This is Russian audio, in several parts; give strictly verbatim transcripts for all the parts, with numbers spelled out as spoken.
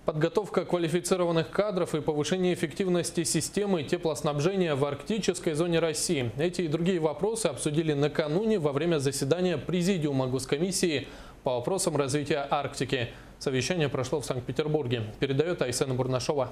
Подготовка квалифицированных кадров и повышение эффективности системы теплоснабжения в арктической зоне России. Эти и другие вопросы обсудили накануне во время заседания Президиума Госкомиссии по вопросам развития Арктики. Совещание прошло в Санкт-Петербурге. Передает Айсена Бурнашова.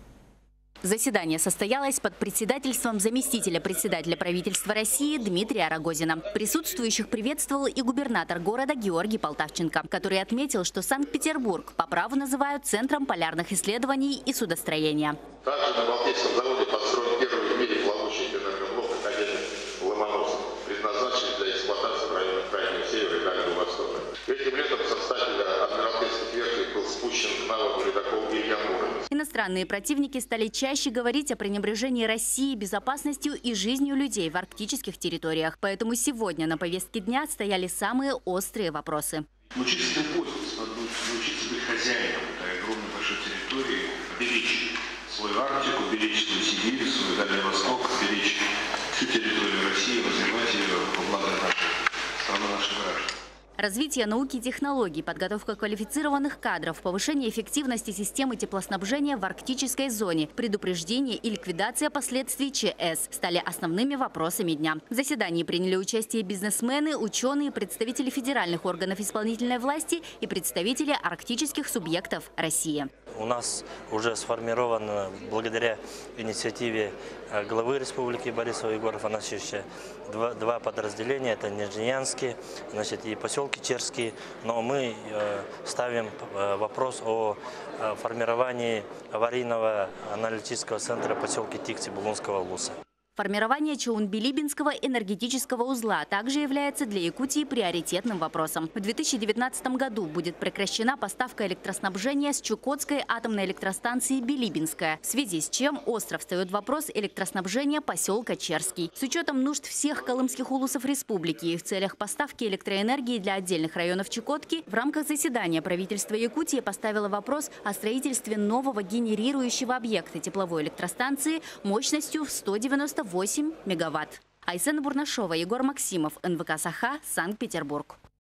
Заседание состоялось под председательством заместителя председателя правительства России Дмитрия Рогозина. Присутствующих приветствовал и губернатор города Георгий Полтавченко, который отметил, что Санкт-Петербург по праву называют центром полярных исследований и судостроения. Также на Балтийском заводе построен первый в мире плавучий энергоблок Академик Ломоносов, предназначенный для эксплуатации в районах Крайнего Севера и Дальнего Востока. Этим летом в составе адмиралтейских верфей был спущен к навыку ледокол Илья Муромец. Иностранные противники стали чаще говорить о пренебрежении России безопасностью и жизнью людей в арктических территориях. Поэтому сегодня на повестке дня стояли самые острые вопросы. Научиться этим пользоваться, надо научиться быть хозяином этой огромной большой территории, беречь свою Арктику, беречь свою Сибирь, свой Дальний Восток, беречь всю территорию России, развивать ее во благо нашей страны, наших граждан. Развитие науки и технологий, подготовка квалифицированных кадров, повышение эффективности системы теплоснабжения в арктической зоне, предупреждение и ликвидация последствий ЧС стали основными вопросами дня. В заседании приняли участие бизнесмены, ученые, представители федеральных органов исполнительной власти и представители арктических субъектов России. У нас уже сформировано, благодаря инициативе главы республики Бориса Егора Афанасьевича, два, два подразделения. Это Нижнеянский, значит, и поселки Черские. Но мы э, ставим вопрос о формировании аварийного аналитического центра поселки Тикси Булунского Луса. Формирование Чаун-Билибинского энергетического узла также является для Якутии приоритетным вопросом. В две тысячи девятнадцатом году будет прекращена поставка электроснабжения с Чукотской атомной электростанции Билибинская, в связи с чем остро встает вопрос электроснабжения поселка Черский. С учетом нужд всех колымских улусов республики и в целях поставки электроэнергии для отдельных районов Чукотки, в рамках заседания правительство Якутии поставило вопрос о строительстве нового генерирующего объекта тепловой электростанции мощностью в сто девяносто восемь мегаватт. Айсена Бурнашова, Егор Максимов, эн вэ ка «Саха», Санкт-Петербург.